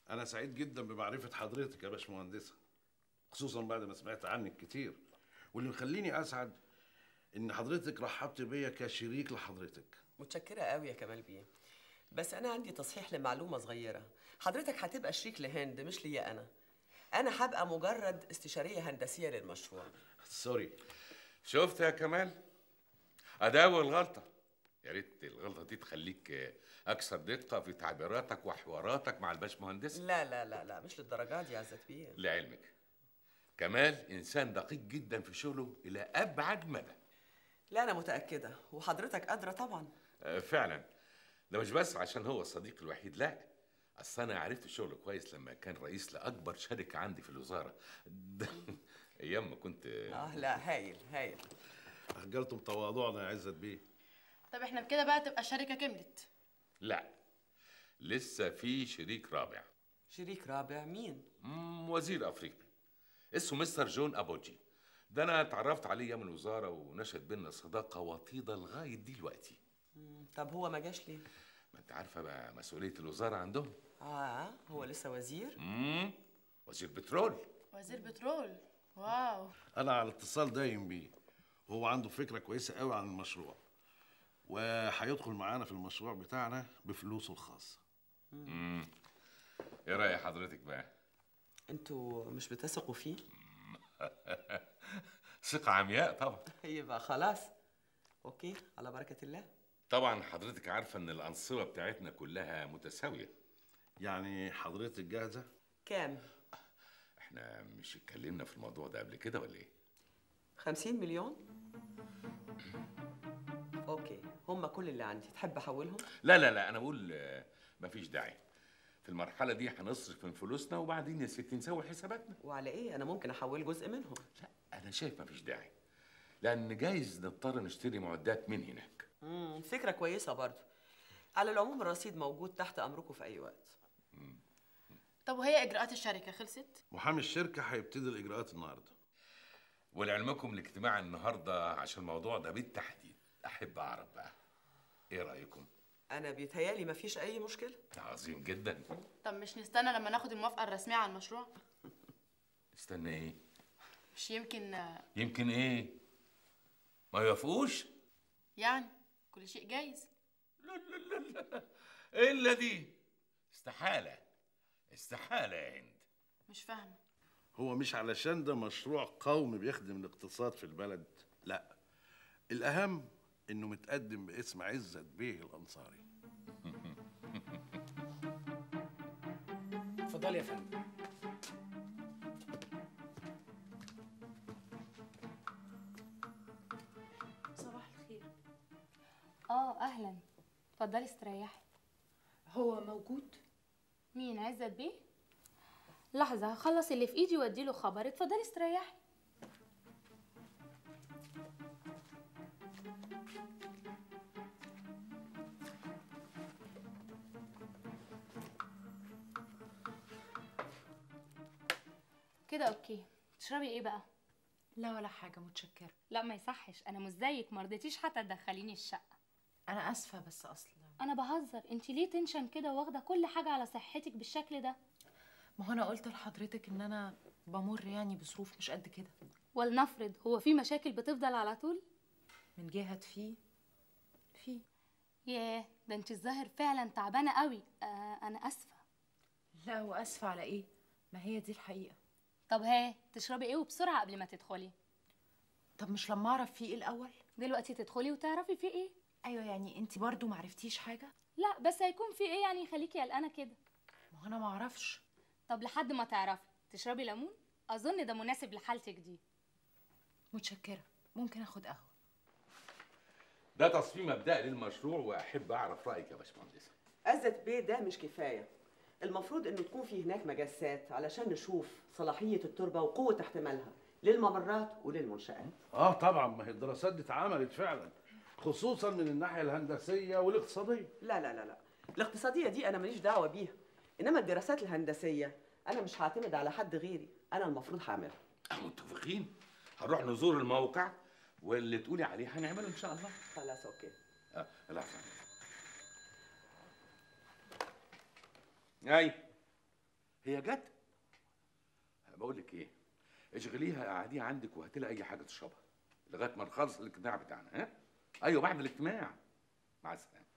أنا سعيد جدا بمعرفة حضرتك يا باشمهندسة، خصوصا بعد ما سمعت عنك كتير، واللي مخليني أسعد إن حضرتك رحبت بيا كشريك لحضرتك. متشكرة قوي يا كمال بيه. بس أنا عندي تصحيح لمعلومة صغيرة. حضرتك هتبقى شريك لهند مش ليا أنا. أنا هبقى مجرد استشارية هندسية للمشروع. سوري. شفت يا كمال؟ أدي أول غلطة. يا ريت الغلطة دي تخليك أكثر دقة في تعبيراتك وحواراتك مع الباشمهندس. لا لا لا لا، مش للدرجة دي يا عزت بيه. لعلمك كمال إنسان دقيق جدا في شغله إلى أبعد مدى. لا أنا متأكدة، وحضرتك أدرى طبعا. فعلا. ده مش بس عشان هو الصديق الوحيد، لا، أصل أنا عرفت الشغل كويس لما كان رئيس لأكبر شركة عندي في الوزارة. أيام ما كنت لا، هايل هايل. أخجلتم تواضعنا يا عزت بيه. طب احنا بكده بقى تبقى الشركة كملت؟ لا، لسه في شريك رابع. شريك رابع مين؟ وزير أفريقي اسمه مستر جون أبوجي. ده أنا اتعرفت عليه أيام الوزارة ونشأت بينا صداقة وطيدة لغاية دلوقتي. طب هو ما جاش ليه؟ ما أنت عارفة بقى مسؤولية الوزارة عندهم. هو لسه وزير؟ وزير بترول. وزير بترول؟ واو. أنا على اتصال دايم بيه، وهو عنده فكرة كويسة قوي عن المشروع، وهيدخل معانا في المشروع بتاعنا بفلوسه الخاصة. إيه رأي حضرتك بقى؟ انتوا مش بتثقوا فيه؟ ثقة عمياء طبعا. يبقى خلاص، اوكي، على بركة الله. طبعا حضرتك عارفة إن الأنصبة بتاعتنا كلها متساوية. يعني حضرتك جاهزة؟ كام؟ احنا مش اتكلمنا في الموضوع ده قبل كده ولا ايه؟ 50 مليون؟ اوكي، هم كل اللي عندي، تحب احولهم؟ لا لا لا، أنا بقول مفيش داعي. في المرحلة دي هنصرف من فلوسنا وبعدين يا ستي نسوي حساباتنا. وعلى ايه؟ انا ممكن احول جزء منهم. لا، أنا شايف مفيش داعي، لأن جايز نضطر نشتري معدات من هناك. فكرة كويسة برضو. على العموم الرصيد موجود تحت أمركم في أي وقت. طب وهي إجراءات الشركة خلصت؟ محامي الشركة هيبتدي الإجراءات النهاردة. ولعلمكم الاجتماع النهاردة عشان الموضوع ده بالتحديد. أحب أعرف بقى إيه رأيكم؟ أنا بيتهيألي مفيش أي مشكلة. عظيم جدا. طب مش نستنى لما ناخد الموافقة الرسمية على المشروع؟ استنى إيه؟ مش يمكن يمكن إيه؟ ما يوافقوش؟ يعني كل شيء جايز. لا لا لا لا، إلا دي استحالة. استحالة يا هند. مش فاهمة. هو مش علشان ده مشروع قومي بيخدم الاقتصاد في البلد، لا، الأهم إنه متقدم باسم عزت بيه الأنصاري. اتفضلي يا فندم. صباح الخير. اهلا، اتفضلي استريحي. هو موجود؟ مين؟ عزت بيه؟ لحظه هخلص اللي في ايدي واديله خبر. اتفضلي استريحي. كده اوكي. تشربي ايه بقى؟ لا ولا حاجة، متشكرة. لا ما يصحش، انا مش زيك، مرضتيش حتى تدخليني الشقه. أنا آسفة بس أصلا انا بهزر، انت ليه تنشن كده واخده كل حاجه على صحتك بالشكل ده؟ ما هو أنا قلت لحضرتك إن أنا بمر يعني بظروف مش قد كده. ولنفرض هو في مشاكل بتفضل على طول؟ من جهة في ياه، ده انت الظاهر فعلا تعبانه قوي. انا اسفه. لا، وآسفة على إيه؟ ما هي دي الحقيقة. طب تشربي ايه وبسرعه قبل ما تدخلي؟ طب مش لما أعرف فيه إيه الأول؟ دلوقتي تدخلي وتعرفي فيه ايه. أيوة، يعني أنت برضو معرفتيش حاجة؟ لا بس هيكون في ايه يعني يخليكي قلقانه كده؟ ما هو أنا معرفش. طب لحد ما تعرفي تشربي ليمون، اظن ده مناسب لحالتك دي. متشكرة، ممكن آخد قهوة؟ ده تصميم مبدئي للمشروع واحب اعرف رايك يا باشمهندس. عزت بيه ده مش كفاية. المفروض إنه تكون في هناك مجسات علشان نشوف صلاحية التربة وقوة احتمالها للممرات وللمنشآت. طبعا، ما هي الدراسات دي اتعملت فعلا، خصوصا من الناحية الهندسية والاقتصادية. لا لا لا لا، الاقتصادية دي أنا ماليش دعوة بيها، إنما الدراسات الهندسية أنا مش هعتمد على حد غيري، أنا المفروض هعملها. متفقين. هنروح نزور الموقع واللي تقولي عليه هنعمله ان شاء الله. خلاص اوكي. لحظه. اي هي جت. بقول لك ايه، اشغليها قعديها عندك وهاتي لها اي حاجه تشربها لغايه ما نخلص الاجتماع بتاعنا. ها؟ ايوه بعد الاجتماع. مع السلامه.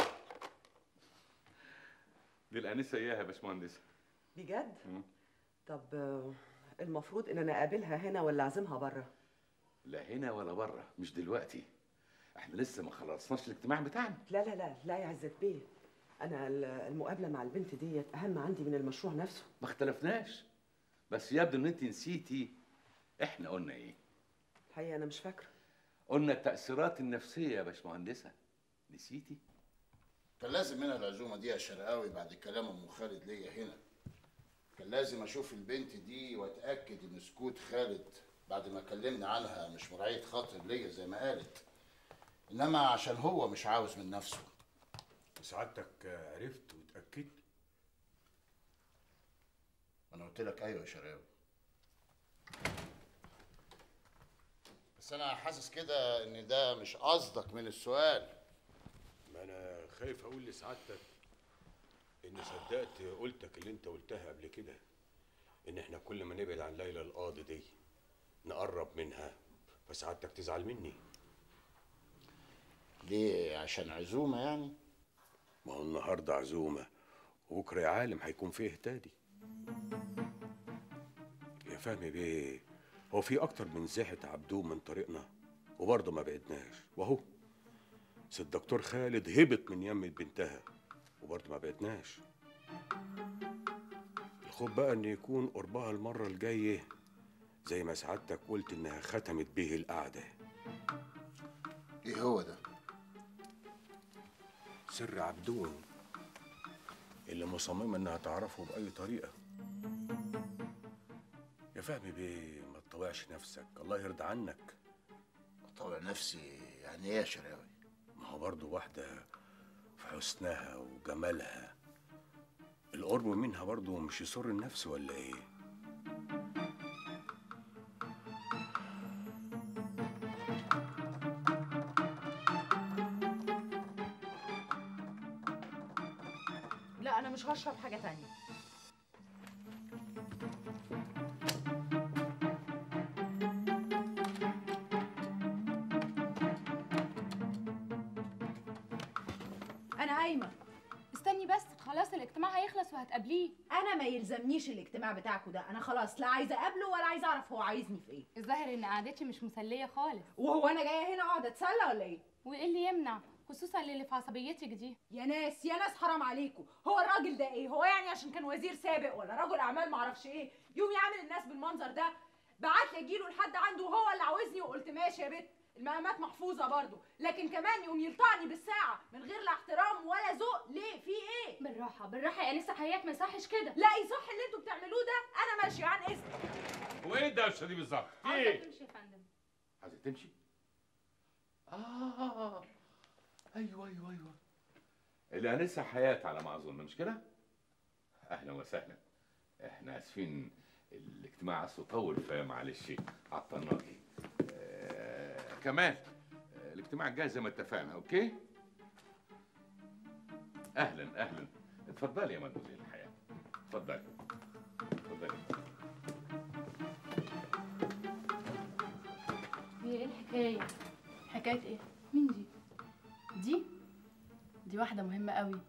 دي الانسه اياها يا باشمهندسه. بجد؟ طب المفروض ان انا اقابلها هنا ولا اعزمها بره؟ لا هنا ولا بره، مش دلوقتي. احنا لسه ما خلصناش الاجتماع بتاعنا. لا لا لا لا يا عزت بيه، انا المقابله مع البنت ديت اهم عندي من المشروع نفسه. ما اختلفناش، بس يبدو ان انت نسيتي احنا قلنا ايه. الحقيقه انا مش فاكره. قلنا التأثيرات النفسية يا باشمهندسة. نسيتي؟ كان لازم منها العزومه دي يا شرقاوي بعد كلام ام خالد ليا هنا. كان لازم اشوف البنت دي واتاكد ان سكوت خالد بعد ما كلمني عنها مش مراعيه خاطر ليا زي ما قالت، انما عشان هو مش عاوز من نفسه. سعادتك عرفت واتاكدت؟ انا قلت لك ايوه يا شرقاوي، بس انا حاسس كده ان ده مش قصدك من السؤال. ما انا خايف اقول لسعادتك اني صدقت قولتك اللي انت قلتها قبل كده، ان احنا كل ما نبعد عن ليلى القاضي دي نقرب منها، فسعادتك تزعل مني. ليه؟ عشان عزومه يعني؟ ما هو النهارده عزومه وبكره يا عالم هيكون فيه تاني. يا فهمي بيه، هو في اكتر من زاحة عبدون من طريقنا وبرضه ما بعدناش، واهو سي الدكتور خالد هبط من يمة بنتها وبرضه ما بعدناش. الخوف بقى ان يكون قربها المره الجايه زي ما سعادتك قلت انها ختمت به القعده. ايه هو ده؟ سر عبدون اللي مصممه انها تعرفه باي طريقه. يا فهمي بيه ما تطوعش نفسك، الله يرضى عنك. اطوع نفسي يعني ايه يا شرقاوي؟ ما هو برضه واحده في حسنها وجمالها القرب منها برضه مش يسر النفس ولا ايه؟ لا انا مش هشرب حاجه تانية. انا قايمه. استني بس، خلاص الاجتماع هيخلص وهتقابليه. انا ما يلزمنيش الاجتماع بتاعكوا ده، انا خلاص لا عايزه اقابله ولا عايزه اعرف هو عايزني في ايه. الظاهر ان قعدتي مش مسليه خالص. وهو انا جايه هنا اقعد اتسلى ولا ايه؟ وايه اللي يمنع، خصوصا اللي في عصبيتك دي. يا ناس يا ناس حرام عليكم، هو الراجل ده ايه؟ هو يعني عشان كان وزير سابق ولا رجل اعمال معرفش ايه يوم يعمل الناس بالمنظر ده؟ بعت لي اجيله لحد عنده وهو اللي عاوزني وقلت ماشي يا بت، المقامات محفوظه برضه، لكن كمان يقوم يلطعني بالساعه من غير لا احترام ولا ذوق. ليه؟ في ايه؟ بالراحه بالراحه يا انسه حياه، ما يصحش كده. لا يصح اللي انتوا بتعملوه ده، انا ماشيه عن اذنك. هو ايه الدوشه دي بالظبط؟ عايزه تمشي يا فندم. عايزه تمشي؟ ايوه الانسه حياه على ما اظن، مش كده؟ اهلا وسهلا. احنا اسفين الاجتماع اصله طول فمعلش عطلناكي. كمان الاجتماع جاي زي ما اتفقنا. اوكي؟ اهلا اتفضلي يا مدموزيل حياه، اتفضلي. هي ايه الحكايه؟ حكايه ايه؟ مين دي؟ دي واحده مهمه قوي.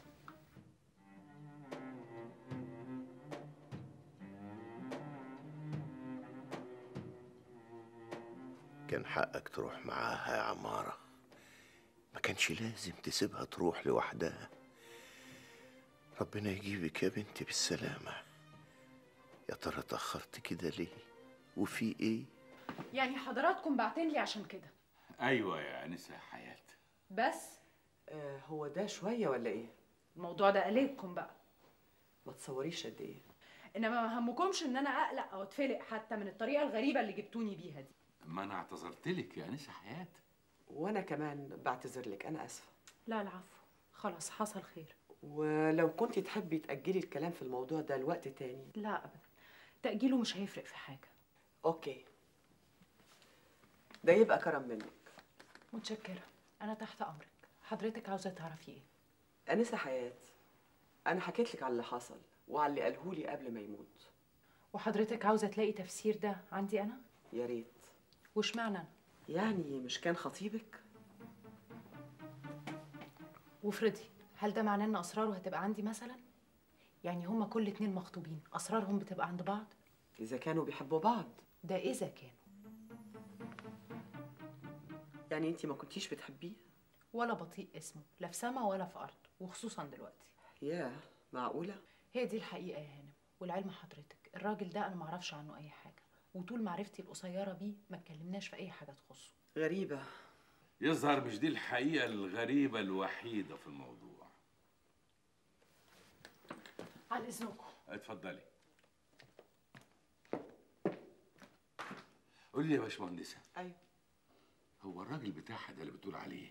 كان حقك تروح معاها يا عمارة، ما كانش لازم تسيبها تروح لوحدها. ربنا يجيبك يا بنتي بالسلامة. يا ترى اتأخرت كده ليه؟ وفي ايه؟ يعني حضراتكم بعتين لي عشان كده؟ ايوه يا انسه حياه. بس هو ده شويه ولا ايه؟ الموضوع ده قلقكم بقى. ما تصوريش قد ايه. انما ما همكمش ان انا اقلق او اتفلق حتى من الطريقه الغريبه اللي جبتوني بيها دي. ما انا اعتذرت لك يا انسه حياه. وانا كمان بعتذر لك، انا اسفه. لا العفو، خلاص حصل خير. ولو كنتي تحبي تأجلي الكلام في الموضوع ده لوقت تاني. لا ابدا، تأجيله مش هيفرق في حاجه. اوكي، ده يبقى كرم منك. متشكره، انا تحت امرك. حضرتك عاوزه تعرفي ايه؟ أنسة حياة، أنا حكيت لك على اللي حصل وعلى اللي قالهولي قبل ما يموت. وحضرتك عاوزة تلاقي تفسير ده عندي أنا؟ يا ريت. وش معنى أنا؟ يعني مش كان خطيبك؟ وافرضي، هل ده معناه إن أسراره هتبقى عندي مثلا؟ يعني هما كل اتنين مخطوبين، أسرارهم بتبقى عند بعض؟ إذا كانوا بيحبوا بعض. ده إذا كانوا. يعني أنتي ما كنتيش بتحبيه؟ ولا بطيء اسمه، لا في سما ولا في أرض، وخصوصا دلوقتي. ياه، معقولة؟ هي دي الحقيقة يا هانم، والعلم حضرتك الراجل ده أنا معرفش عنه أي حاجة، وطول معرفتي القصيرة بيه ما اتكلمناش في أي حاجة تخصه. غريبة. يظهر مش دي الحقيقة الغريبة الوحيدة في الموضوع. عن إذنكم. اتفضلي. قول لي يا باشمهندسة. أيوه. هو الراجل بتاعها ده اللي بتقول عليه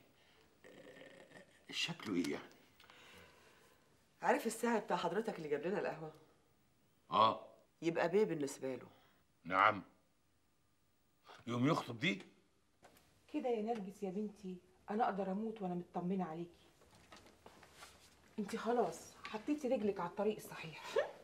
شكله ايه يعني؟ عارف الساعة بتاع حضرتك اللي جاب لنا القهوة؟ يبقى بيه بالنسبة له. نعم. يوم يخطب دي؟ كده يا نرجس يا بنتي انا اقدر اموت وانا مطمنه عليكي. انت خلاص حطيتي رجلك على الطريق الصحيح.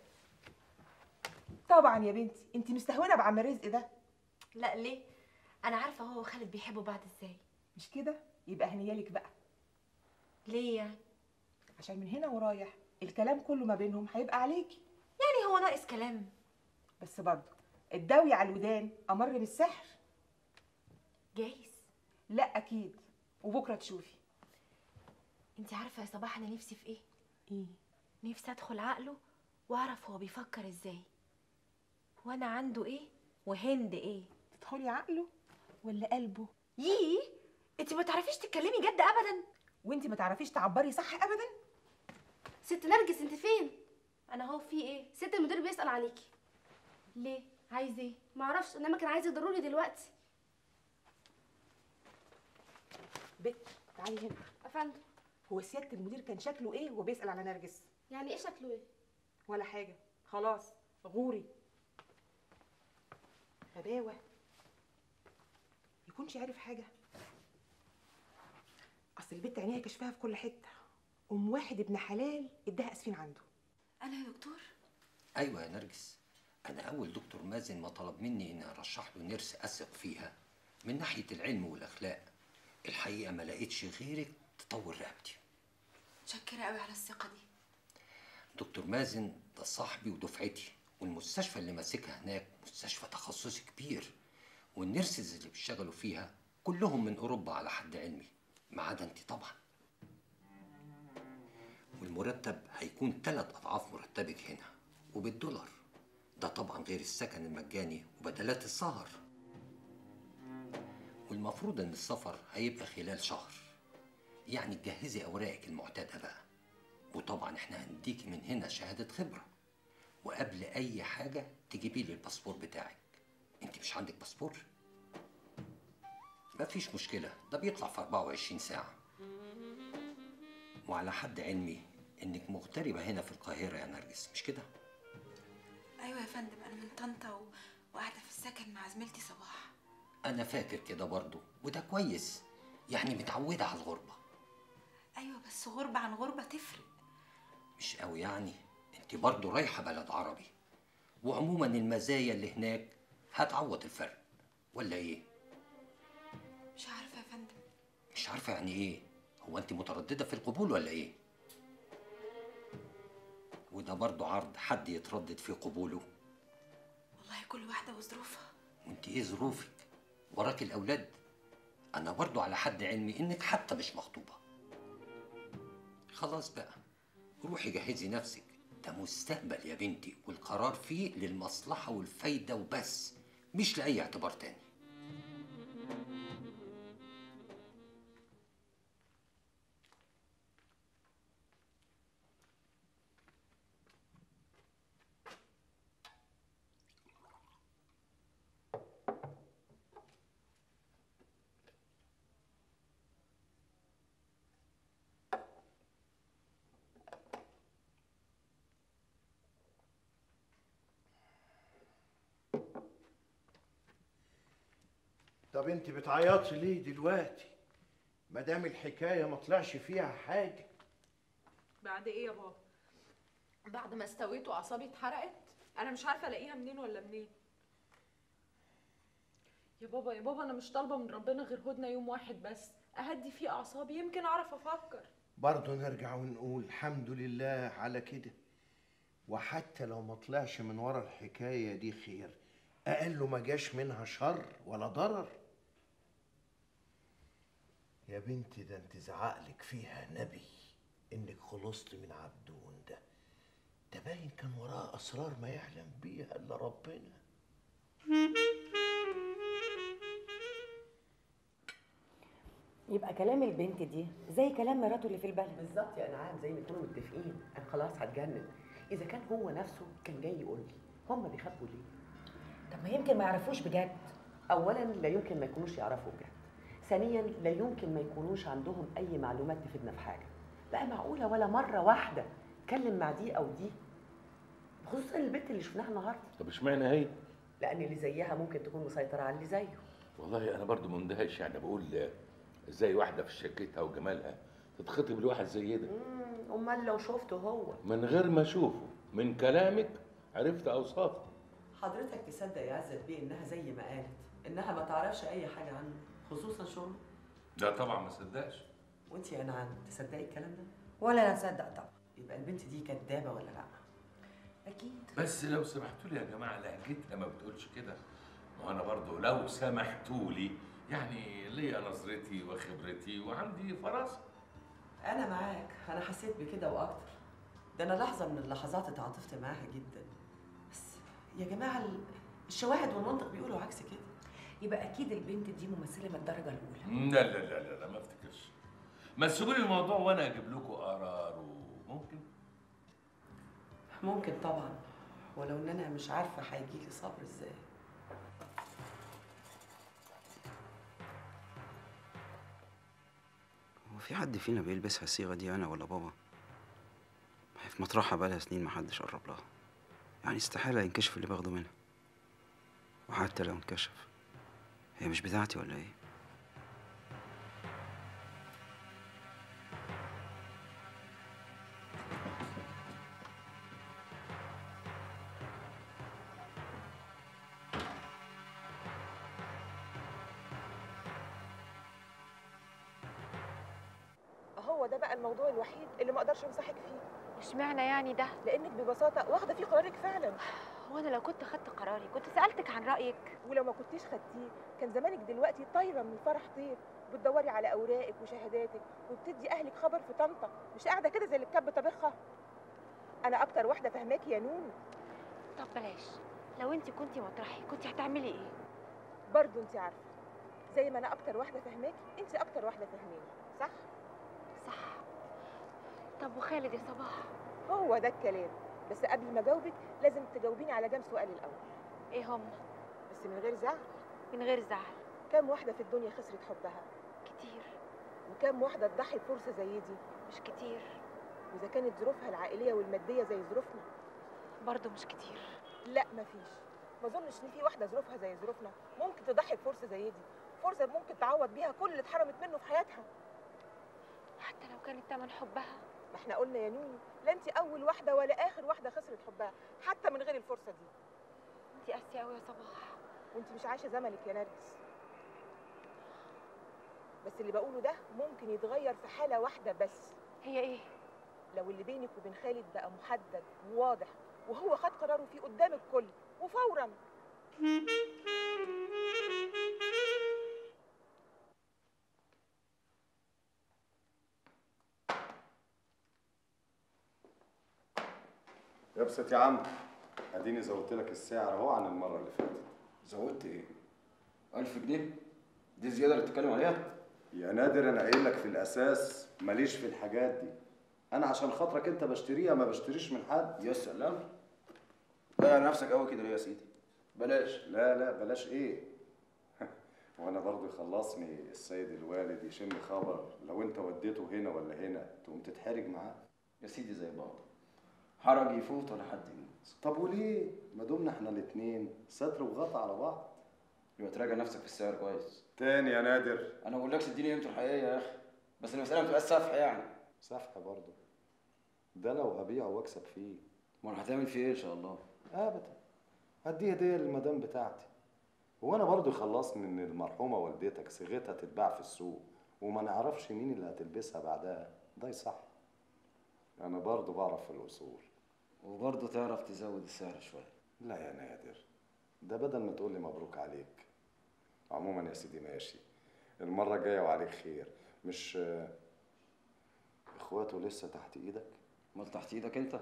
طبعا يا بنتي انت مستهونه بعم رزق ده. لا ليه؟ انا عارفه هو وخالد بيحبوا بعض ازاي. مش كده؟ يبقى هنيالك بقى. ليه يعني؟ عشان من هنا ورايح الكلام كله ما بينهم هيبقى عليكي. يعني هو ناقص كلام؟ بس برضه الداوي على الودان امر بالسحر. جايز. لا اكيد، وبكره تشوفي. انت عارفه يا صباح انا نفسي في ايه؟ ايه؟ نفسي ادخل عقله واعرف هو بيفكر ازاي، وانا عنده ايه وهند ايه. تدخلي عقله ولا قلبه؟ ييه، انت ما تعرفيش تتكلمي جد ابدا. وانت ما تعرفيش تعبري صح ابدا. ست نرجس انت فين؟ انا اهو. في ايه؟ ست المدير بيسأل عليكي. ليه؟ عايز ايه؟ معرفش، انما كان عايز ضروري دلوقتي. بت تعالي هنا. افندم. هو سياده المدير كان شكله ايه وهو بيسأل على نرجس؟ يعني ايه شكله ايه؟ ولا حاجه، خلاص غوري. غباوه. يكونش عارف حاجه. اصل البت عينيها كشفها في كل حته. واحد ابن حلال اداها اسفين عنده. انا يا دكتور؟ ايوه يا نرجس، انا اول دكتور مازن ما طلب مني اني ارشح له نرس اثق فيها من ناحيه العلم والاخلاق. الحقيقه ما لقيتش غيرك تطور رقبتي. متشكره قوي على الثقه دي. دكتور مازن ده صاحبي ودفعتي، والمستشفى اللي ماسكها هناك مستشفى تخصصي كبير، والنرسز اللي بيشتغلوا فيها كلهم من اوروبا على حد علمي، ما عدا انت طبعا. والمرتب هيكون 3 أضعاف مرتبك هنا وبالدولار، ده طبعا غير السكن المجاني وبدلات السهر. والمفروض ان السفر هيبقى خلال شهر، يعني تجهزي اوراقك المعتاده بقى. وطبعا احنا هنديكي من هنا شهاده خبره، وقبل اي حاجه تجيبي لي الباسبور بتاعك. انت مش عندك باسبور؟ مفيش مشكله، ده بيطلع في 24 ساعه. وعلى حد علمي انك مغتربه هنا في القاهره يا نرجس، مش كده؟ ايوه يا فندم، انا من طنطا وقاعده في السكن مع زميلتي صباح. انا فاكر كده برضو، وده كويس، يعني متعوده على الغربه. ايوه بس غربه عن غربه تفرق. مش قوي يعني، انت برضو رايحه بلد عربي، وعموما المزايا اللي هناك هتعوض الفرق، ولا ايه؟ مش عارفه يا فندم. مش عارفه يعني ايه؟ هو انت متردده في القبول ولا ايه؟ وده برضو عرض حد يتردد في قبوله؟ والله كل واحده وظروفها. وانت ايه ظروفك؟ وراك الاولاد؟ انا برضو على حد علمي انك حتى مش مخطوبه. خلاص بقى، روحي جهزي نفسك، ده مستقبل يا بنتي، والقرار فيه للمصلحه والفايده وبس، مش لاي اعتبار تاني. طب انت بتعيطي ليه دلوقتي؟ ما دام الحكايه ما طلعش فيها حاجه. بعد ايه يا بابا؟ بعد ما استويت واعصابي اتحرقت؟ انا مش عارفه الاقيها منين ولا منين. يا بابا يا بابا، انا مش طالبه من ربنا غير هدنه يوم واحد بس اهدي فيه اعصابي، يمكن اعرف افكر. برضه نرجع ونقول الحمد لله على كده. وحتى لو ما طلعش من ورا الحكايه دي خير، اقل ما جاش منها شر ولا ضرر. يا بنتي ده انت زعقلك فيها نبي انك خلصت من عبدون ده باين كان وراه اسرار ما يعلم بيها الا ربنا. يبقى كلام البنت دي زي كلام مراته اللي في البلد بالظبط يا انعام، زي ما كانوا متفقين. انا خلاص هتجنن. اذا كان هو نفسه كان جاي يقول لي، هم بيخبوا ليه؟ طب ما يمكن ما يعرفوش بجد. اولا لا يمكن ما يكونوش يعرفوا بجد، ثانيا لا يمكن ما يكونوش عندهم اي معلومات تفيدنا في حاجه. بقى معقوله ولا مره واحده اتكلم مع دي او دي، خصوصا البنت اللي شفناها النهارده؟ طب اشمعنى هي؟ لان اللي زيها ممكن تكون مسيطره على اللي زيه. والله انا برضو مندهش، يعني بقول ازاي واحده في شكلتها وجمالها تتخطب لواحد زي ده؟ امال لو شفته هو؟ من غير ما اشوفه، من كلامك عرفت اوصافه. حضرتك تصدق يا عزت بيه انها زي ما قالت انها ما تعرفش اي حاجه عنه خصوصا شغله؟ لا طبعا ما صدقش. وانت يا انعام تصدقي الكلام ده؟ ولا انا اصدق طبعا. يبقى البنت دي كدابه ولا لا؟ اكيد. بس لو سمحتوا لي يا جماعه، لهجتها ما بتقولش كده. وانا برضو لو سمحتوا لي يعني ليا نظرتي وخبرتي وعندي فراسه. انا معاك، انا حسيت بكده واكتر. ده انا لحظه من اللحظات اتعاطفت معاها جدا. بس يا جماعه الشواهد والمنطق بيقولوا عكس كده. يبقى اكيد البنت دي ممثله من الدرجه الاولى. لا لا لا لا, لا ما افتكرش. ما تسيبوا لي الموضوع وانا اجيب لكم قرار. وممكن ممكن طبعا، ولو ان انا مش عارفه هيجي لي صبر ازاي. هو في حد فينا بيلبسها الصيغه دي، انا ولا بابا؟ ما هي في مطرحها بقالها سنين ما حدش قرب لها، يعني استحاله ينكشف اللي باخده منها. وحتى لو انكشف هي مش بتاعتي ولا ايه؟ هو ده بقى الموضوع الوحيد اللي ما اقدرش انصحك فيه. اشمعنى يعني ده؟ لانك ببساطه واخده فيه قرارك فعلا. هو انا لو كنت خدت قراري كنت سالتك عن رايك. ولو ما كنتيش خدتيه كان زمانك دلوقتي طايره من الفرح طير، بتدوري على اوراقك وشهاداتك وبتدي اهلك خبر في طنطا، مش قاعده كده زي اللي كب طبخها. انا اكتر واحده فهماكي يا نونو. طب بلاش، لو انت كنتي مطرحي كنتي هتعملي ايه؟ برضه انت عارفه زي ما انا اكتر واحده فهماكي انت اكتر واحده فهماني، صح؟ صح. طب وخالد يا صباح؟ هو ده الكلام، بس قبل ما اجاوبك لازم تجاوبيني على كام سؤال الاول. ايه هم؟ بس من غير زعل. من غير زعل. كام واحده في الدنيا خسرت حبها؟ كتير. وكام واحده تضحي بفرصه زي دي؟ مش كتير. واذا كانت ظروفها العائليه والماديه زي ظروفنا؟ برضه مش كتير. لا مفيش. ما اظنش ان في واحده ظروفها زي ظروفنا ممكن تضحي بفرصه زي دي، فرصه ممكن تعوض بيها كل اللي اتحرمت منه في حياتها. حتى لو كانت تمن حبها. ما احنا قلنا يا نوني لا انت اول واحده ولا اخر واحده خسرت حبها حتى من غير الفرصه دي. انت قاسيه قوي يا صباح. وانت مش عايشه زمنك يا نرجس. بس اللي بقوله ده ممكن يتغير في حاله واحده بس. هي ايه؟ لو اللي بينك وبين خالد بقى محدد وواضح وهو خد قراره فيه قدام الكل وفورا. يبسط يا عم، اديني زودت لك السعر اهو عن المره اللي فاتت. زودت ايه؟ 1000 جنيه؟ دي زياده اللي بتتكلم عليها؟ يا نادر انا قايل لك في الاساس ماليش في الحاجات دي. انا عشان خاطرك انت بشتريها، ما بشتريش من حد. يا سلام، ضيع نفسك قوي كده ليه يا سيدي؟ بلاش. لا لا بلاش ايه؟ وانا برضه يخلصني السيد الوالد يشم خبر لو انت وديته هنا ولا هنا تقوم تتحرج معاه. يا سيدي زي بعض، حرج يفوت ولا حد يموت. طب وليه؟ ما دمنا احنا الاتنين ستر وغطا على بعض. يبقى تراجع نفسك في السعر كويس. تاني يا نادر، انا ما بقولكش اديني قيمته الحقيقيه يا اخي، بس المساله ما تبقاش سفح يعني. سفح برضه؟ ده لو هبيعه واكسب فيه. امال هتعمل فيه ايه ان شاء الله؟ ابدا، هدي هديه للمدام بتاعتي. هو انا برضو خلصني ان المرحومه والدتك صيغتها تتباع في السوق وما نعرفش مين اللي هتلبسها بعدها، ده يصح؟ انا برضو بعرف في الاصول. وبرضه تعرف تزود السعر شويه. لا يا نادر، ده بدل ما تقول لي مبروك عليك. عموما يا سيدي ماشي، المره الجايه وعليك خير. مش اخواته لسه تحت ايدك؟ امال تحت ايدك انت؟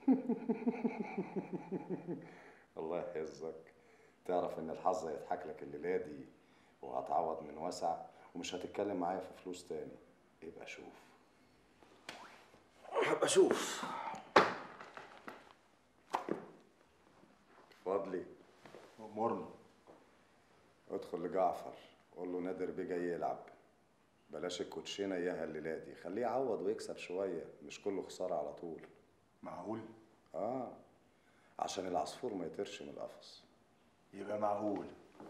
الله يحفظك. تعرف ان الحظ هيضحك لك الليله دي وهتعوض من وسع، ومش هتتكلم معايا في فلوس تاني. يبقى شوف. هبقى اشوف. فضلي امرني. ادخل لجعفر قول له نادر بيه جاي يلعب. بلاش الكوتشينه اياها الليله دي، خليه يعوض ويكسب شويه، مش كله خساره على طول. معقول؟ عشان العصفور ما يطيرش من القفص. يبقى معقول.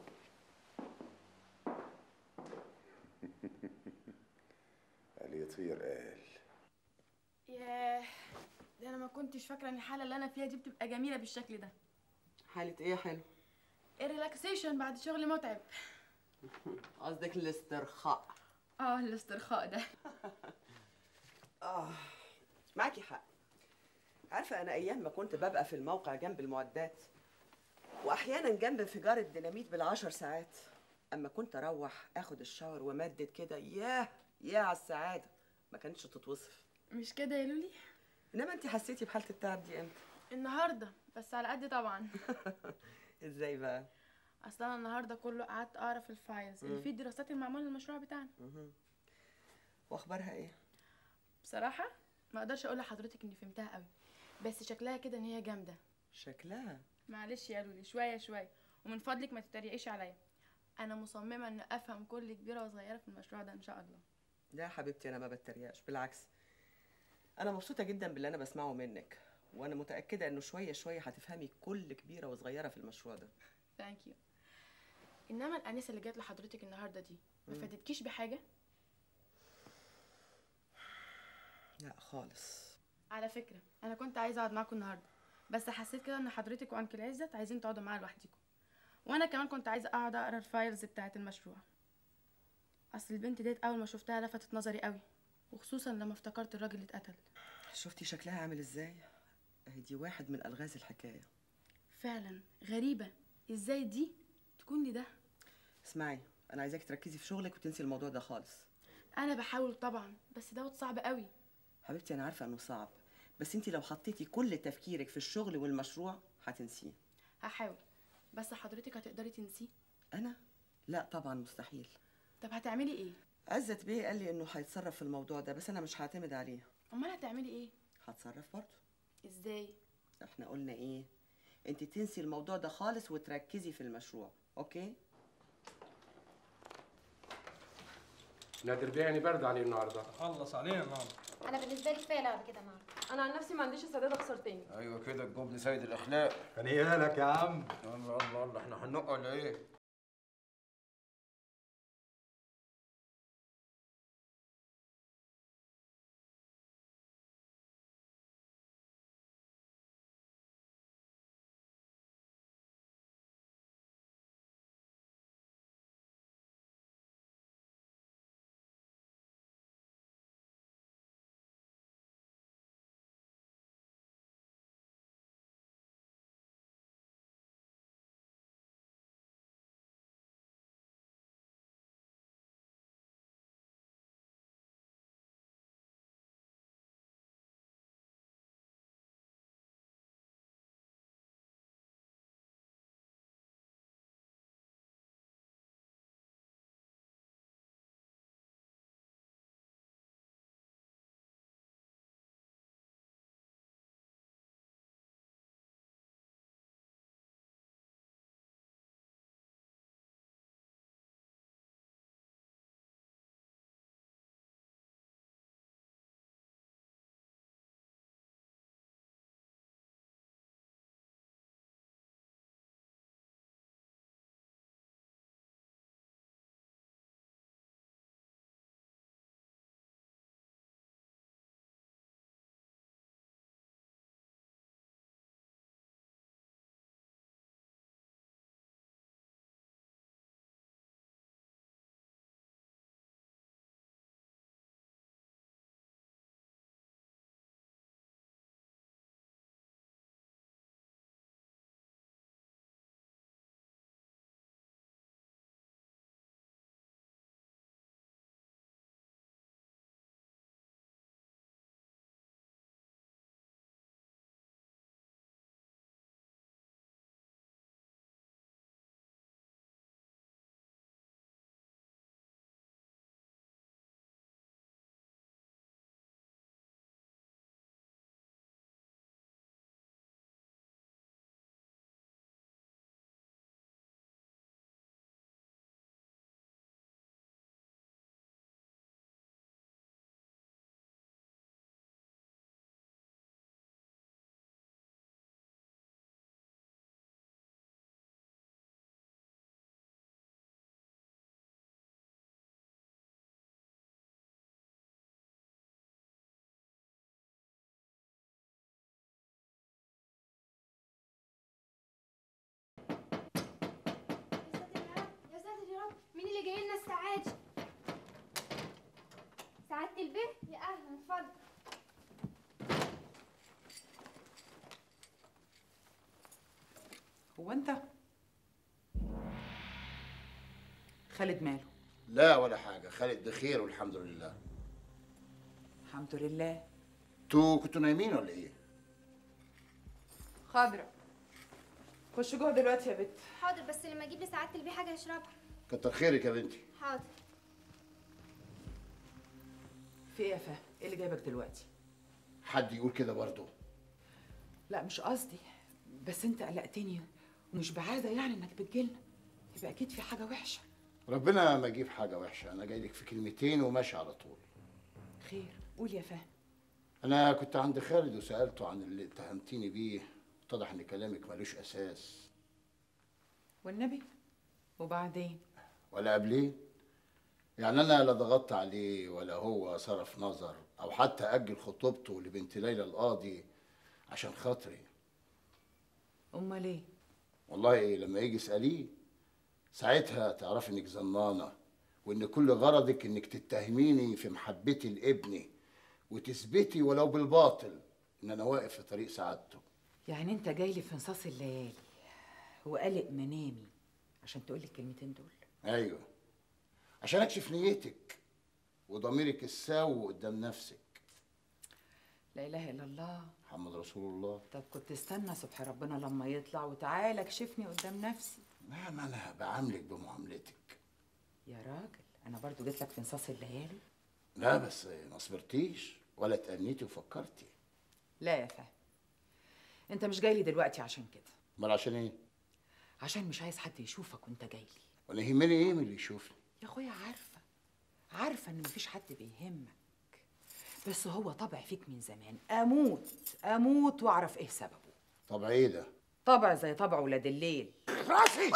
قال يطير قال. ياه، ده انا ما كنتش فاكره ان الحاله اللي انا فيها دي بتبقى جميله بالشكل ده. حالة ايه حلو؟ الريلاكسيشن بعد شغل متعب. قصدك الاسترخاء. الاسترخاء ده. معاكي حق. عارفة أنا أيام ما كنت ببقى في الموقع جنب المعدات وأحيانا جنب انفجار الديناميت بالعشر ساعات، أما كنت أروح آخد الشاور ومدد كده، ياه على السعادة ما كانتش تتوصف. مش كده يا لولي؟ إنما أنت حسيتي بحالة التعب دي إمتى؟ النهارده، بس على قد طبعا. إزاي بقى؟ اصل انا النهارده كله قعدت اقرا في الفايلز اللي فيه الدراسات المعموله للمشروع بتاعنا. واخبارها ايه؟ بصراحه ما اقدرش اقول لحضرتك اني فهمتها قوي، بس شكلها كده ان هي جامده. شكلها؟ معلش يا لولي، شويه شويه، ومن فضلك ما تتريقيش عليا. انا مصممه ان افهم كل كبيره وصغيره في المشروع ده ان شاء الله. لا يا حبيبتي، انا ما بتريقش، بالعكس انا مبسوطه جدا باللي انا بسمعه منك، وانا متاكده انه شويه شويه هتفهمي كل كبيره وصغيره في المشروع ده. ثانك يو. انما الانسه اللي جات لحضرتك النهارده دي ما فادتكيش بحاجه؟ لا خالص. على فكره انا كنت عايزه اقعد معاكم النهارده، بس حسيت كده ان حضرتك وانكل عزت عايزين تقعدوا معايا لوحديكم، وانا كمان كنت عايزه اقعد اقرا الفايلز بتاعه المشروع. اصل البنت ديت اول ما شفتها لفتت نظري قوي، وخصوصا لما افتكرت الراجل اللي اتقتل. شفتي شكلها عامل ازاي؟ اهي دي واحد من الغاز الحكايه. فعلا غريبه، ازاي دي تكون لي ده؟ اسمعي، انا عايزاكي تركزي في شغلك وتنسي الموضوع ده خالص. انا بحاول طبعا، بس دوت صعب قوي. حبيبتي انا عارفه انه صعب، بس انت لو حطيتي كل تفكيرك في الشغل والمشروع هتنسيه. هحاول، بس حضرتك هتقدري تنسيه؟ انا؟ لا طبعا مستحيل. طب هتعملي ايه؟ عزت بيه قال لي انه هيتصرف في الموضوع ده، بس انا مش هعتمد عليه. امال هتعملي ايه؟ هتصرف برضه. ازاي؟ احنا قلنا ايه؟ انت تنسي الموضوع ده خالص وتركزي في المشروع، اوكي؟ نادر بيه يعني برد عليه النهارده. خلص علينا النهارده. انا بالنسبه لي كفايه لعب كده النهارده. انا عن نفسي ما عنديش استعداد اخسر تاني. ايوه كده الجبن سيد الاخلاق. هنيالك يا عم. الله الله الله، احنا هنقع ولا ايه؟ مين اللي جاي لنا الساعه دي؟ سعاده البيت؟ يا اهلا، اتفضل. هو انت خالد ماله؟ لا ولا حاجه، خالد بخير والحمد لله. الحمد لله. انتوا كنتوا نايمين ولا ايه؟ خضرة خش جوه دلوقتي يا بت. حاضر، بس لما اجيب لسعاده البيت حاجه يشربها. كتر خيرك يا بنتي. حاضر. في ايه يا فهد؟ ايه اللي جايبك دلوقتي؟ حد يقول كده برضه؟ لا مش قصدي، بس انت قلقتني ومش بعاده يعني انك بتجيلنا، يبقى اكيد في حاجه وحشه. ربنا ما اجيب حاجه وحشه، انا جاي لك في كلمتين وماشي على طول. خير، قول يا فهد. انا كنت عند خالد وسالته عن اللي اتهمتيني بيه، اتضح ان كلامك ملوش اساس. والنبي؟ وبعدين؟ ولا قبليه؟ يعني انا لا ضغطت عليه ولا هو صرف نظر او حتى اجل خطوبته لبنت ليلى القاضي عشان خاطري. امال ايه؟ والله لما يجي اساليه ساعتها تعرفي انك زنانه، وان كل غرضك انك تتهميني في محبتي لابني وتثبتي ولو بالباطل ان انا واقف في طريق سعادته. يعني انت جاي لي في نصاص الليالي وقلق منامي عشان تقول لي الكلمتين دول؟ ايوه، عشان اكشف نيتك وضميرك الساوي قدام نفسك. لا اله الا الله محمد رسول الله. طب كنت استنى صبح ربنا لما يطلع وتعالى كشفني قدام نفسي. ما انا بعاملك بمعاملتك. يا راجل انا برضو جيت لك في نصاص الليالي. لا بس ما صبرتيش ولا تأنيتي وفكرتي. لا يا فهد، انت مش جاي لي دلوقتي عشان كده. امال عشان ايه؟ عشان مش عايز حد يشوفك وانت جاي لي. وانا يهمني ايه من اللي يشوفني؟ يا اخويا عارفه ان مفيش حد بيهمك، بس هو طبع فيك من زمان. اموت واعرف ايه سببه. طبع ايه ده؟ طبع زي طبع ولاد الليل. راسي.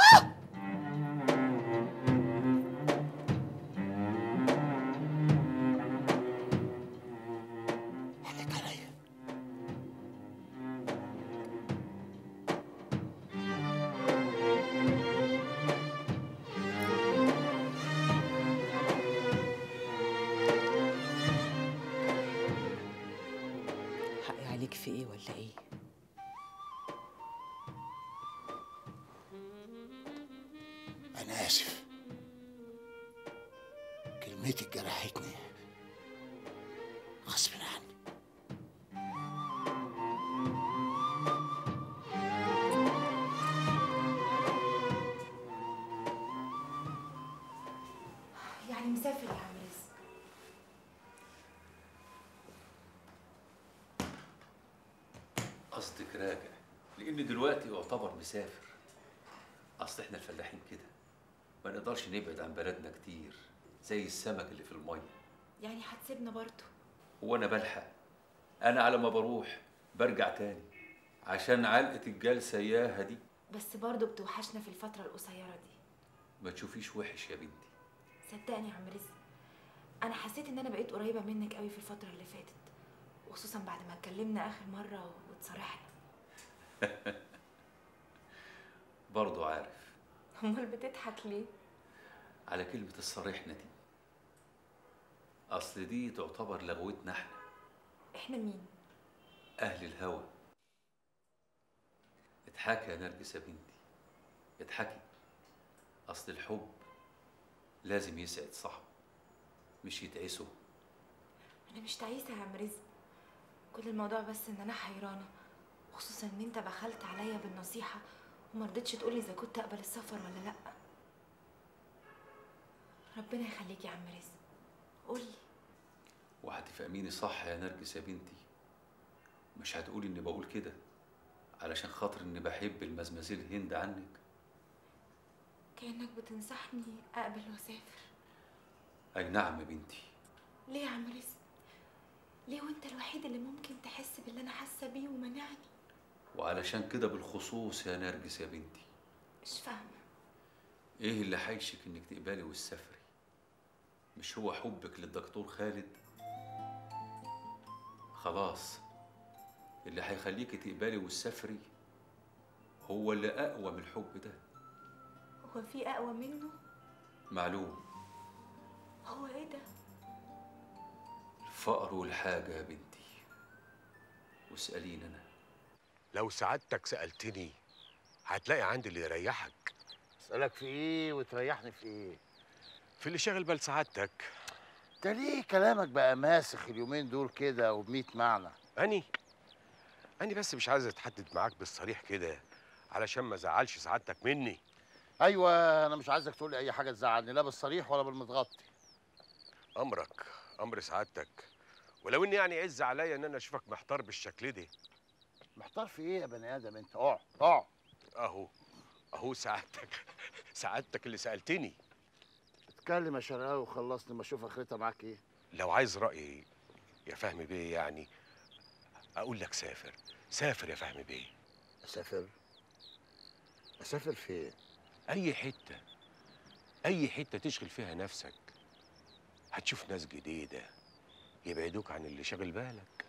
عليك في ايه ولا ايه؟ انا اسف، كلمتك جرحتني غصب عني. يعني مسافر يا عم رزق؟ قصدك راجع، لان دلوقتي يعتبر مسافر. اصل احنا الفلاحين كده ما نقدرش نبعد عن بلدنا كتير زي السمك اللي في الميه. يعني هتسيبنا برضه؟ وانا بلحق؟ انا على ما بروح برجع تاني عشان علقه الجلسه اياها دي. بس برضه بتوحشنا في الفترة القصيرة دي. ما تشوفيش وحش يا بنتي. صدقني يا عم رزق، انا حسيت ان انا بقيت قريبة منك قوي في الفترة اللي فاتت، وخصوصا بعد ما اتكلمنا اخر مرة وتصارحنا. برضو عارف. امال بتضحك ليه؟ على كلمة الصريحنا دي، أصل دي تعتبر لغوتنا احنا. احنا مين؟ أهل الهوى. اضحكي يا نرجس يا بنتي، اضحكي. أصل الحب لازم يسعد صاحبه مش يتعسه. انا مش تعيسة يا عم رزق، كل الموضوع بس ان انا حيرانة، خصوصا ان انت بخلت عليا بالنصيحة وما رضيتش تقولي اذا كنت اقبل السفر ولا لا. ربنا يخليك يا عم رزق، قولي. وهتفهميني صح يا نرجس يا بنتي، مش هتقولي اني بقول كده علشان خاطر اني بحب المزمزيل هند عنك. كأنك بتنصحني اقبل واسافر. اي نعم يا بنتي. ليه يا عم رزق؟ ليه وانت الوحيد اللي ممكن تحس باللي انا حاسه بيه ومنعني؟ وعلشان كده بالخصوص يا نرجس يا بنتي. مش فاهمه. ايه اللي حيشك انك تقبلي وتسافري؟ مش هو حبك للدكتور خالد؟ خلاص، اللي هيخليكي تقبلي وتسافري هو اللي اقوى من الحب ده. هو في اقوى منه؟ معلوم. هو ايه ده؟ الفقر والحاجة يا بنتي، واسأليني أنا. لو سعادتك سألتني هتلاقي عندي اللي يريحك. اسألك في ايه وتريحني في ايه؟ في اللي شاغل بال سعادتك. انت ليه كلامك بقى ماسخ اليومين دول كده وب100 معنى؟ أني بس مش عايز أتحدد معاك بالصريح كده علشان ما زعلش سعادتك مني. ايوه، انا مش عايزك تقول لي اي حاجه تزعلني، لا بالصريح ولا بالمتغطي. أمرك أمر سعادتك، ولو إني يعني عز عليا إن أنا أشوفك محتار بالشكل ده. محتار في ايه يا بني ادم انت؟ اقعد. أهو سعادتك اللي سألتني. اتكلم يا شرقاوي وخلصني ما اشوف اخرتها معاك ايه. لو عايز رأيي يا فهمي بيه يعني أقول لك سافر يا فهمي بيه. أسافر فين؟ أي حتة تشغل فيها نفسك، هتشوف ناس جديدة يبعدوك عن اللي شاغل بالك.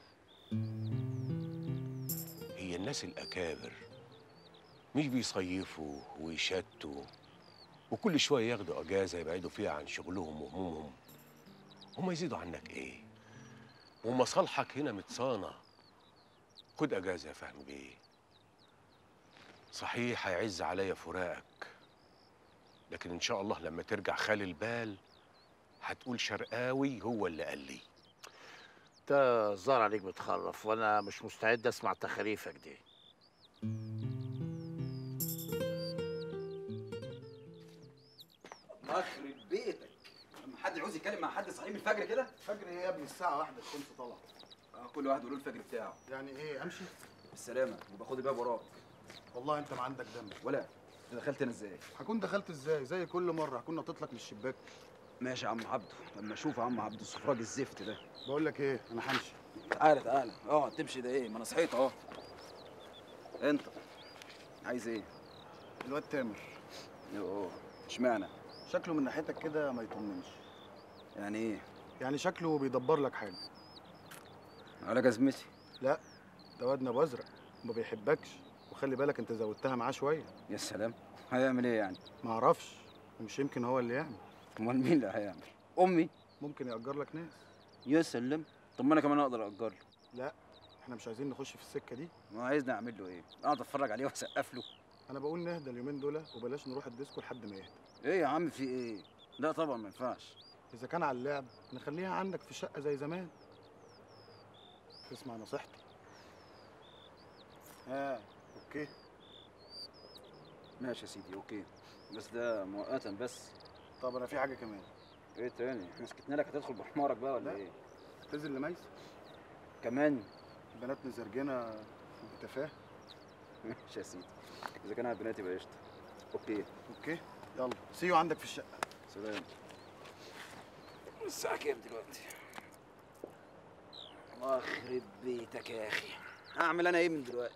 هي الناس الأكابر مش بيصيفوا ويشتوا وكل شوية ياخدوا أجازة يبعدوا فيها عن شغلهم وهمومهم. هما يزيدوا عنك إيه؟ ومصالحك هنا متصانة. خد أجازة يا فهمي بيه. صحيح هيعز عليا فراقك، لكن إن شاء الله لما ترجع خالي البال هتقول شرقاوي هو اللي قال لي. انت الظاهر عليك بتخرف وانا مش مستعد اسمع تخاريفك دي. يخرب بيتك، لما حد يعوز يتكلم مع حد صحيح من الفجر كده؟ الفجر ايه يا ابني؟ الساعة 1 الشمس طلعت. كل واحد يقول الفجر بتاعه. يعني ايه امشي؟ بالسلامة وباخد الباب وراك. والله انت ما عندك دم. ولا انت دخلت هنا ازاي؟ هكون دخلت ازاي؟ زي كل مرة هكون نطيت لك من الشباك. ماشي يا عم عبده، لما اشوف يا عم عبده السفراج الزفت ده. بقول لك ايه، انا همشي. تعالى اقعد تمشي ده ايه؟ ما انا صحيت اهو. انت عايز ايه؟ الواد تامر. يوه، اشمعنى؟ شكله من ناحيتك كده ما يطمنش. يعني ايه؟ يعني شكله بيدبر لك حاجة. على جزمتي. لا، ده واد ابو ازرق وما بيحبكش، وخلي بالك انت زودتها معاه شوية. يا سلام، هيعمل ايه يعني؟ ما اعرفش، ومش يمكن هو اللي يعمل. امال مين اللي هيعمل؟ امي؟ ممكن يأجر لك ناس. يا سلام، طب ما انا كمان اقدر اأجر له. لا، احنا مش عايزين نخش في السكة دي. ما عايزني اعمل له ايه؟ اقعد اتفرج عليه واسقف له؟ انا بقول نهدى اليومين دول وبلاش نروح الديسكو لحد ما يهدى. ايه يا عم في ايه؟ لا طبعا ما ينفعش. اذا كان على اللعب نخليها عندك في الشقة زي زمان. تسمع نصيحتي. اوكي. ماشي يا سيدي اوكي، بس ده مؤقتا بس. طب انا في حاجة كمان. ايه تاني؟ احنا سكتنا لك هتدخل بحمارك بقى ولا ايه؟ تنزل لميس كمان؟ البنات مزرجنة انت فاهم. ماشي يا سيدي، اذا كان على البنات يبقى قشطة. اوكي يلا سيو عندك في الشقة. سلام. الساعة كام دلوقتي؟ الله يخرب بيتك يا اخي، هعمل انا ايه من دلوقتي؟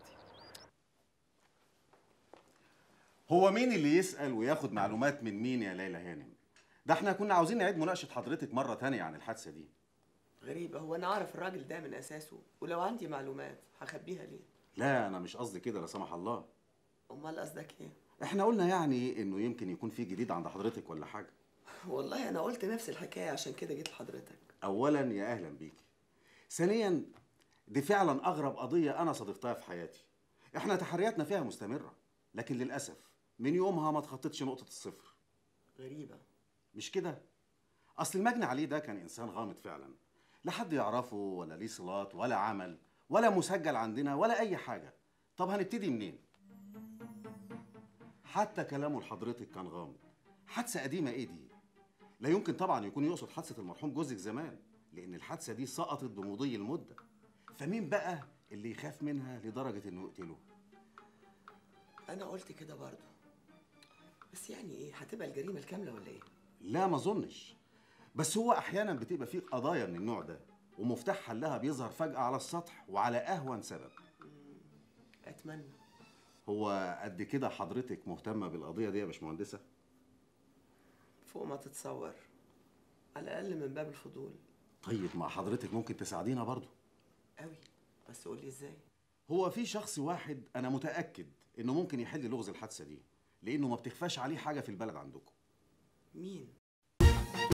هو مين اللي يسأل وياخد معلومات من مين يا ليلى هانم؟ ده احنا كنا عاوزين نعيد مناقشة حضرتك مرة تانية عن الحادثة دي. غريبة، هو أنا أعرف الراجل ده من أساسه، ولو عندي معلومات هخبيها ليه؟ لا أنا مش قصدي كده لا سمح الله. أمال قصدك إيه؟ احنا قلنا يعني إنه يمكن يكون في جديد عند حضرتك ولا حاجة. والله أنا قلت نفس الحكاية عشان كده جيت لحضرتك. أولاً يا أهلاً بيكي. ثانياً دي فعلاً أغرب قضية أنا صادفتها في حياتي. احنا تحرياتنا فيها مستمرة، لكن للأسف من يومها ما تخطتش نقطة الصفر. غريبة. مش كده؟ أصل المجني عليه ده كان إنسان غامض فعلاً. لا حد يعرفه ولا ليه صلات ولا عمل ولا مسجل عندنا ولا أي حاجة. طب هنبتدي منين؟ حتى كلامه لحضرتك كان غامض. حادثة قديمة إيه دي؟ لا يمكن طبعاً يكون يقصد حادثة المرحوم جوزك زمان، لأن الحادثة دي سقطت بمضي المدة. فمين بقى اللي يخاف منها لدرجة إنه يقتله؟ أنا قلت كده برضه. بس يعني إيه؟ هتبقى الجريمة الكاملة ولا إيه؟ لا ما أظنش. بس هو أحياناً بتبقى فيه قضايا من النوع ده ومفتاح حلها بيظهر فجأة على السطح وعلى أهون سبب. أتمنى. هو قد كده حضرتك مهتمة بالقضية دي يا باشمهندسة؟ فوق ما تتصور. على الأقل من باب الفضول. طيب مع حضرتك ممكن تساعدينا برضو؟ أوي، بس قولي إزاي؟ هو في شخص واحد أنا متأكد إنه ممكن يحل لغز الحادثة دي، لأنه ما بتخفاش عليه حاجة في البلد عندكم. مين؟